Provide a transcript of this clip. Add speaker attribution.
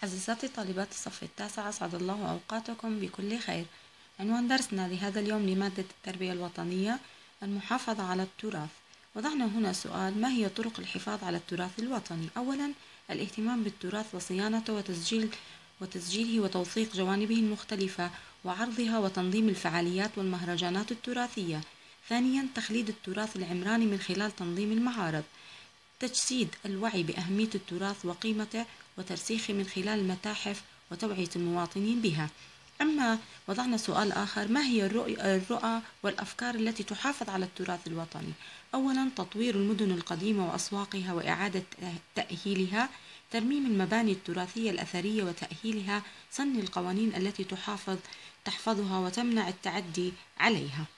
Speaker 1: عزيزاتي طالبات الصف التاسع، أسعد الله أوقاتكم بكل خير. عنوان درسنا لهذا اليوم لمادة التربية الوطنية المحافظة على التراث. وضعنا هنا سؤال: ما هي طرق الحفاظ على التراث الوطني؟ أولا، الاهتمام بالتراث وصيانته وتسجيله وتوثيق جوانبه المختلفة وعرضها وتنظيم الفعاليات والمهرجانات التراثية. ثانيا، تخليد التراث العمراني من خلال تنظيم المعارض. تجسيد الوعي بأهمية التراث وقيمته وترسيخه من خلال المتاحف وتوعية المواطنين بها. أما وضعنا سؤال آخر: ما هي الرؤى والأفكار التي تحافظ على التراث الوطني؟ أولا، تطوير المدن القديمة وأسواقها وإعادة تأهيلها، ترميم المباني التراثية الأثرية وتأهيلها، سن القوانين التي تحفظها وتمنع التعدي عليها.